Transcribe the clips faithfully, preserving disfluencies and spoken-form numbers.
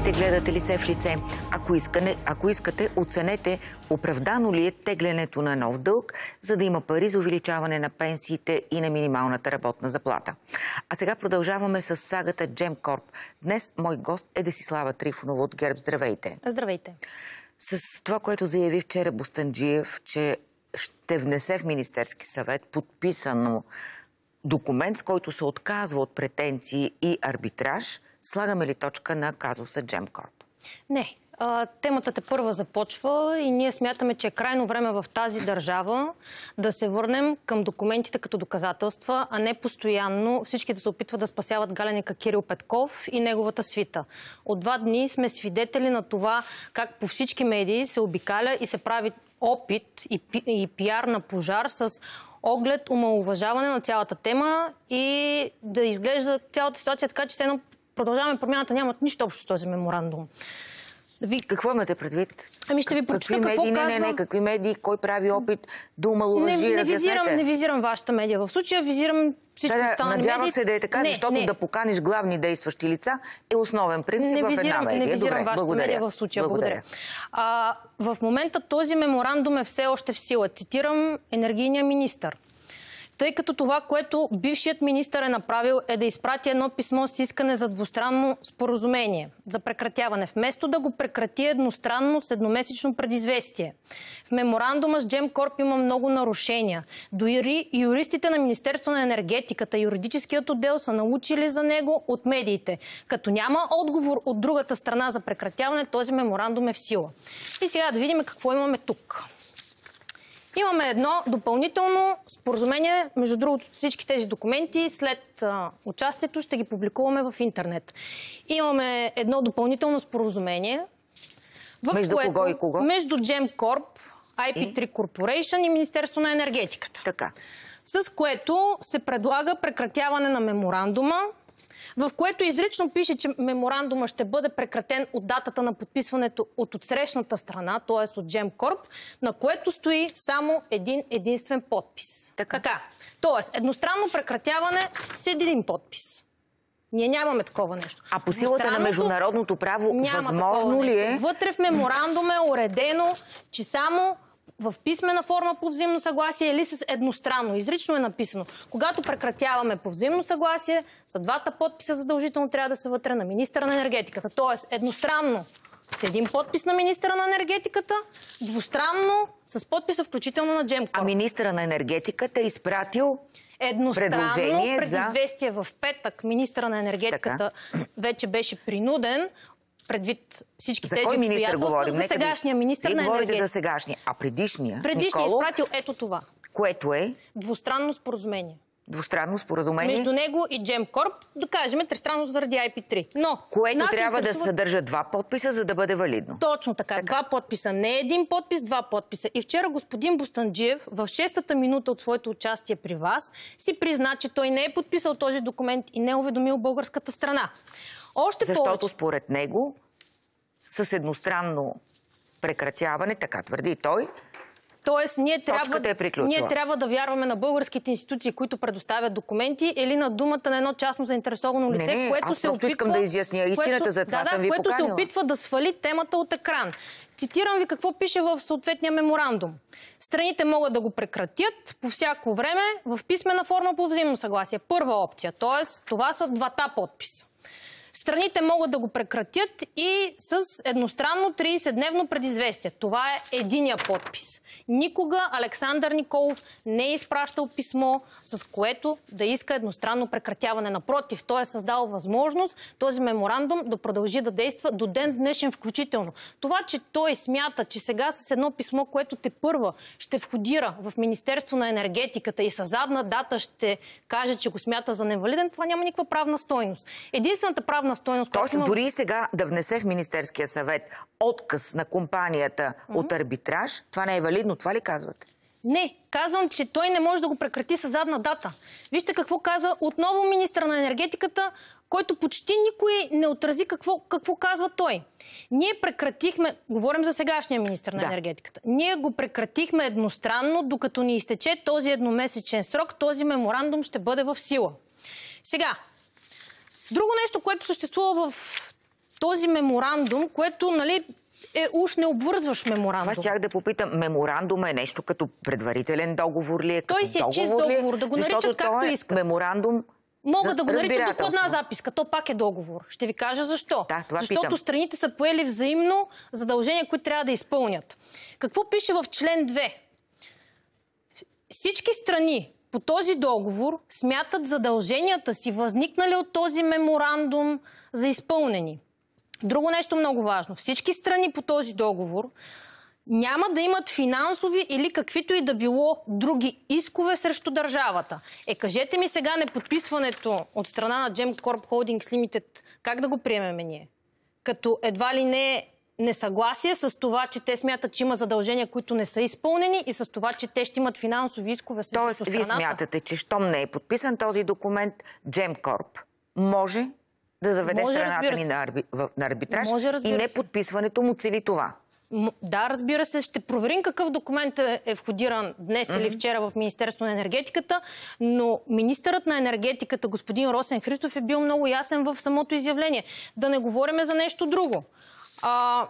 Здравейте, гледате Лице в лице. Ако, искане, ако искате, оценете оправдано ли е теглянето на нов дълг, за да има пари за увеличаване на пенсиите и на минималната работна заплата. А сега продължаваме с сагата Gemcorp. Днес мой гост е Десислава Трифонова от ГЕРБ. Здравейте. Здравейте. С това, което заяви вчера Бостанджиев, че ще внесе в Министерски съвет подписано документ, с който се отказва от претенции и арбитраж, слагаме ли точка на казуса Gemcorp? Не. А, темата тепърва започва и ние смятаме, че е крайно време в тази държава да се върнем към документите като доказателства, а не постоянно всички да се опитват да спасяват галеника Кирил Петков и неговата свита. От два дни сме свидетели на това как по всички медии се обикаля и се прави опит и, пи, и пиар на пожар с оглед омаловажаване на цялата тема и да изглежда цялата ситуация така, че се Продължаваме промяната нямат нищо общо с този меморандум. Ви... Какво имате предвид? Ами ще ви прочета какво медии? казва... Не, не, не, какви медии? Кой прави опит да омаловажи? Не, не, визирам, не визирам вашата медия. В случая визирам всички да, останали надявам медии. се да е така, не, защото не. да поканиш главни действащи лица е основен принцип не в визирам, една медия. Не визирам Добре, вашата благодаря. медия в случая. Благодаря. Благодаря. А, в момента този меморандум е все още в сила. Цитирам енергийния министър. Тъй като това, което бившият министър е направил, е да изпрати едно писмо с искане за двустранно споразумение за прекратяване, вместо да го прекрати едностранно с едномесечно предизвестие. В меморандума с Gemcorp има много нарушения. Дори юристите на Министерство на енергетиката, юридическият отдел са научили за него от медиите. Като няма отговор от другата страна за прекратяване, този меморандум е в сила. И сега да видим какво имаме тук. Имаме едно допълнително споразумение. Между другото, всички тези документи след а, участието ще ги публикуваме в интернет. Имаме едно допълнително споразумение. В между което, кого и кого? Между Gemcorp, ай пи три Corporation и Министерство на енергетиката. Така. С което се предлага прекратяване на меморандума, в което изрично пише, че меморандума ще бъде прекратен от датата на подписването от отсрещната страна, т.е. от Gemcorp, на което стои само един единствен подпис. Така. така. Тоест, едностранно прекратяване с един подпис. Ние нямаме такова нещо. А по силата на международното право, възможно ли е? Вътре в меморандума е уредено, че само в писмена форма по взаимно съгласие или с едностранно. Изрично е написано. Когато прекратяваме по взаимно съгласие, са двата подписа задължително трябва да са вътре на министъра на енергетиката. Тоест едностранно с един подпис на министъра на енергетиката, двустранно с подписа включително на Gemcorp. А министъра на енергетиката е изпратил едностранно предизвестие за... в петък. Министъра на енергетиката така. вече беше принуден предвид всички за тези кой министър говорим? За сегашния министър на енергетиката. Вие говорите за сегашния, а предишния, Предишния Николов, изпратил ето това. Което е? Двустранно споразумение. Двустранно споразумение? Между него и Gemcorp, да кажем, тристранно заради ай пи три. Но, което трябва интересува... да съдържа два подписа, за да бъде валидно. Точно така. така. Два подписа. Не един подпис, два подписа. И вчера господин Бостанджиев в шестата минута от своето участие при вас си призна, че той не е подписал този документ и не е уведомил българската страна. Още Защото повече... според него с едностранно прекратяване, така твърди и той, Тоест, ние трябва, е ние трябва да вярваме на българските институции, които предоставят документи, или на думата на едно частно заинтересовано лице, не, не, което аз се опитва... искам да изясня истината, което, за това да, съм да, ви което поканила. се опитва да свали темата от екран. Цитирам ви какво пише в съответния меморандум. Страните могат да го прекратят по всяко време в писмена форма по взаимно съгласие. Първа опция, т.е. това са двата подписа. Страните могат да го прекратят и с едностранно тридесетдневно предизвестие. Това е единия подпис. Никога Александър Николов не е изпращал писмо, с което да иска едностранно прекратяване. Напротив, той е създал възможност този меморандум да продължи да действа до ден днешен включително. Това, че той смята, че сега с едно писмо, което тепърва ще входира в Министерство на енергетиката и с задна дата ще каже, че го смята за невалиден, това няма никаква правна стойност. Единствената правна стойност... Тоест, има... дори сега да внесе в Министерския съвет отказ на компанията mm-hmm. от арбитраж, това не е валидно, това ли казвате? Не, казвам, че той не може да го прекрати с задна дата. Вижте какво казва отново министър на енергетиката, който почти никой не отрази какво, какво казва той. Ние прекратихме, говорим за сегашния министър на да. енергетиката, ние го прекратихме едностранно, докато ни изтече този едномесечен срок, този меморандум ще бъде в сила. Сега, друго нещо, което съществува в този меморандум, което, нали, е уж необвързващ меморандум. Това щях да попитам, меморандум е нещо като предварителен договор ли е? Той си е чист договор, да го наричат както искат. Меморандум Могат да го наричат докладна записка. То пак е договор. Ще ви кажа защо. Да, това Защото питам. страните са поели взаимно задължения, които трябва да изпълнят. Какво пише в член две? Всички страни по този договор смятат задълженията си, възникнали от този меморандум, за изпълнени. Друго нещо много важно. Всички страни по този договор няма да имат финансови или каквито и да било други искове срещу държавата. Е, кажете ми сега неподписването от страна на Gemcorp Holdings Limited, как да го приемем ние? Като едва ли не несъгласие с това, че те смятат, че има задължения, които не са изпълнени, и с това, че те ще имат финансови искове срещу Тоест, страната. вие смятате, че щом не е подписан този документ, Gemcorp може да заведе Може, страната ни се. на, арби... на арбитраж Може, и не подписването му цели това. Да, разбира се, ще проверим какъв документ е входиран днес mm-hmm. или вчера в Министерството на енергетиката, но министърът на енергетиката, господин Росен Христов, е бил много ясен в самото изявление. Да не говорим за нещо друго. А,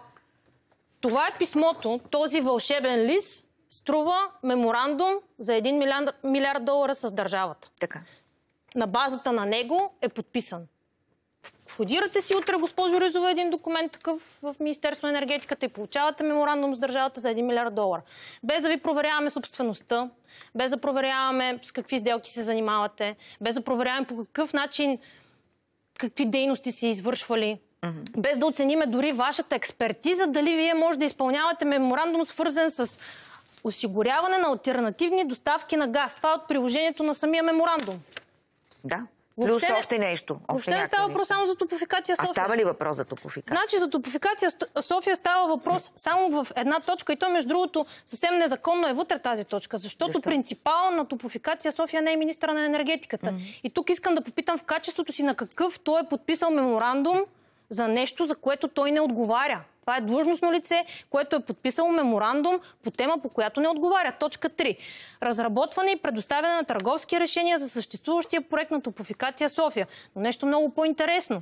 това е писмото, този вълшебен лист, струва меморандум за един милиард, милиард долара с държавата. Така. На базата на него е подписан. Входирате си утре, госпожо Ризова, един документ такъв в Министерство на енергетиката и получавате меморандум с държавата за един милиард долара. Без да ви проверяваме собствеността, без да проверяваме с какви сделки се занимавате, без да проверяваме по какъв начин, какви дейности се извършвали, mm-hmm. без да оцениме дори вашата експертиза, дали вие може да изпълнявате меморандум, свързан с осигуряване на алтернативни доставки на газ. Това е от приложението на самия меморандум. Да. Въобще Плюс не, още нещо. Въобще не става въпрос само за Топлофикация София. А става ли въпрос за Топлофикация? Значи за Топлофикация София става въпрос само в една точка, и то, между другото, съвсем незаконно е вътре тази точка, защото Защо? принципал на Топлофикация София не е министъра на енергетиката. Mm-hmm. И тук искам да попитам в качеството си на какъв той е подписал меморандум за нещо, за което той не отговаря. Това е длъжностно лице, което е подписало меморандум по тема, по която не отговаря. Точка три. Разработване и предоставяне на търговски решения за съществуващия проект на Топлофикация София. Но нещо много по-интересно.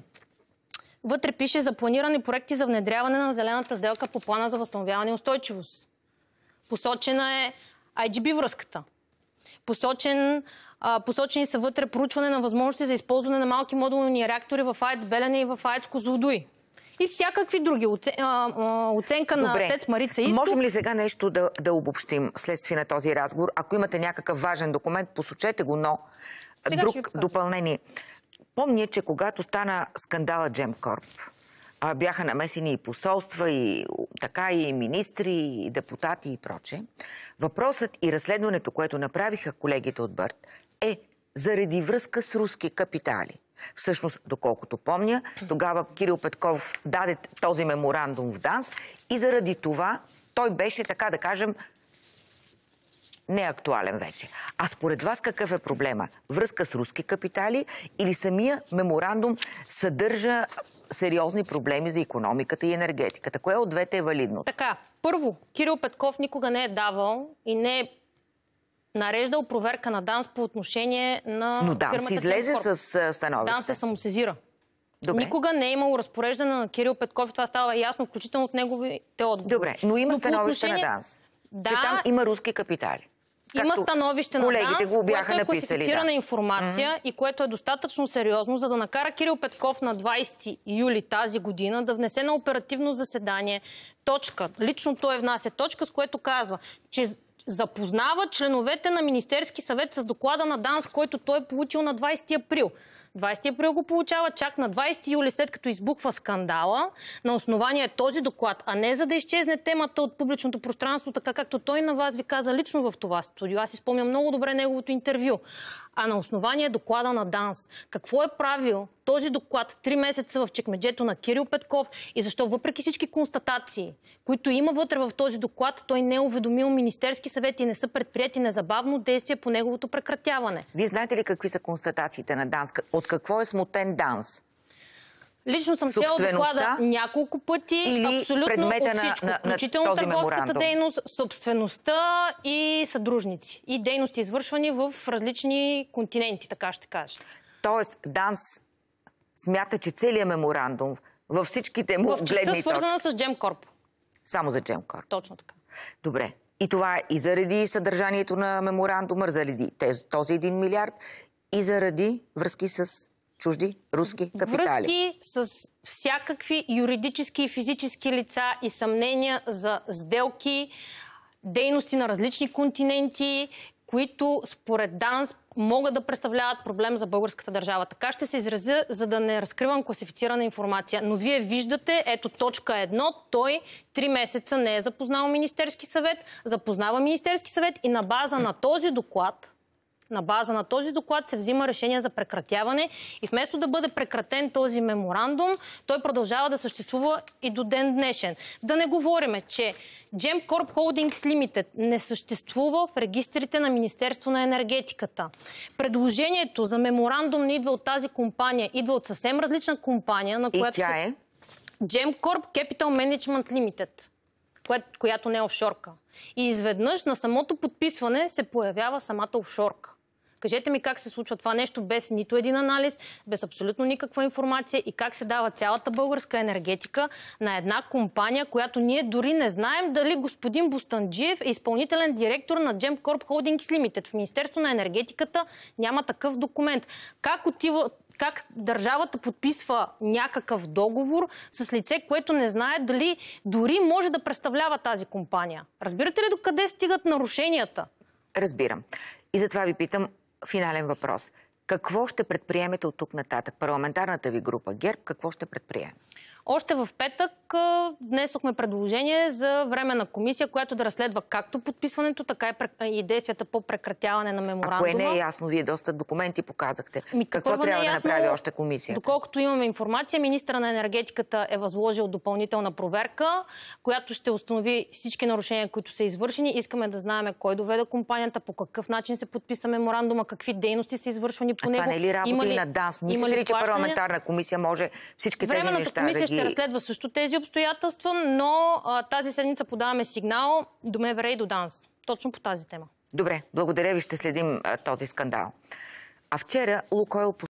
Вътре пише за планирани проекти за внедряване на зелената сделка по плана за възстановяване и устойчивост. Посочена е ай джи би връзката. Посочен, а, посочени са вътре проучване на възможности за използване на малки модулни реактори в АЕЦ Белене и в АЕЦ Козлодуй. И всякакви други. Оце, а, а, оценка Добре. на ТЕЦ Марица Изток. Можем ли сега нещо да, да обобщим следствие на този разговор? Ако имате някакъв важен документ, посочете го, но Сега друг допълнение. Помня, че когато стана скандала Gemcorp, бяха намесени и посолства, и така и министри, и депутати и проче. Въпросът и разследването, което направиха колегите от Бърт, е заради връзка с руски капитали. Всъщност, доколкото помня, тогава Кирил Петков даде този меморандум в ДАНС и заради това той беше, така да кажем, неактуален вече. А според вас какъв е проблема? Връзка с руски капитали или самия меморандум съдържа сериозни проблеми за икономиката и енергетиката? Кое от двете е валидно? Така, първо, Кирил Петков никога не е давал и не е нареждал проверка на ДАНС по отношение на Но ДАНС излезе Gemcorp. с становище. ДАНС се самосезира. Добре. Никога не е имало разпореждане на Кирил Петков и това става ясно, включително от неговите отговори. Добре, но има но становище отношение... на ДАНС, да, че там има руски капитали. Има становище на колегите ДАНС, го бяха което е написали, класифицирана да. информация Mm-hmm. и което е достатъчно сериозно, за да накара Кирил Петков на двайсети юли тази година да внесе на оперативно заседание точка. Лично той внася точка, с което казва, че запознава членовете на Министерски съвет с доклада на ДАНС, който той е получил на двайсети април. двайсети април го получава, чак на двайсети юли, след като избухва скандала, на основание този доклад, а не за да изчезне темата от публичното пространство, така както той на вас ви каза лично в това студио. Аз си спомням много добре неговото интервю. А на основание доклада на ДАНС. Какво е правил този доклад три месеца в чекмеджето на Кирил Петков и защо въпреки всички констатации, които има вътре в този доклад, той не е уведомил Министерски съвет и не са предприяти незабавно действия по неговото прекратяване? Вие знаете ли какви са констатациите на ДАНС? От какво е смутен ДАНС? Лично съм чела доклада няколко пъти, или абсолютно от на, всичко, на, на включително този търговската меморандум? дейност, собствеността и съдружници. И дейности, извършвани в различни континенти, така ще кажа. Тоест ДАНС смята, че целият меморандум във всичките му в частта, гледни точки. свързана с Gemcorp. Само за Gemcorp. Точно така. Добре. И това е и заради съдържанието на меморандума, заради този един милиард и заради връзки с чужди руски капитали. Връзки с всякакви юридически и физически лица и съмнения за сделки, дейности на различни континенти, които според ДАНС могат да представляват проблем за българската държава. Така ще се изразя, за да не разкривам класифицирана информация. Но вие виждате, ето точка едно, той три месеца не е запознал Министерски съвет, запознава Министерски съвет и на база на този доклад На база на този доклад се взима решение за прекратяване и вместо да бъде прекратен този меморандум, той продължава да съществува и до ден днешен. Да не говориме, че Gemcorp Holdings Limited не съществува в регистрите на Министерство на енергетиката. Предложението за меморандум не идва от тази компания, идва от съвсем различна компания, на която... И тя е? Gemcorp Capital Management Limited, която не е офшорка. И изведнъж на самото подписване се появява самата офшорка. Кажете ми как се случва това нещо без нито един анализ, без абсолютно никаква информация и как се дава цялата българска енергетика на една компания, която ние дори не знаем дали господин Бустанджиев е изпълнителен директор на Gemcorp Holdings Limited. В Министерство на енергетиката няма такъв документ. Как отива... Как държавата подписва някакъв договор с лице, което не знае дали дори може да представлява тази компания? Разбирате ли докъде стигат нарушенията? Разбирам. И затова ви питам финален въпрос. Какво ще предприемете от тук нататък? Парламентарната ви група ГЕРБ какво ще предприеме? Още в петък внесохме предложение за временна комисия, която да разследва както подписването, така и действията по прекратяване на меморандума. Ако е не е ясно, вие доста документи показахте. Ми, какво трябва да направи още комисията? Доколкото имаме информация, министъра на енергетиката е възложил допълнителна проверка, която ще установи всички нарушения, които са извършени. Искаме да знаем кой доведе компанията, по какъв начин се подписа меморандума, какви дейности са извършвани по а него. Това не е ли работа и на ДАНС? Мислите ли, че парламентарна комисия може всички тези неща да ги... ще разследва също тези обстоятелства, но а, тази седмица подаваме сигнал до МВР и до ДАНС. Точно по тази тема. Добре, благодаря ви, ще следим а, този скандал. А вчера Лукойл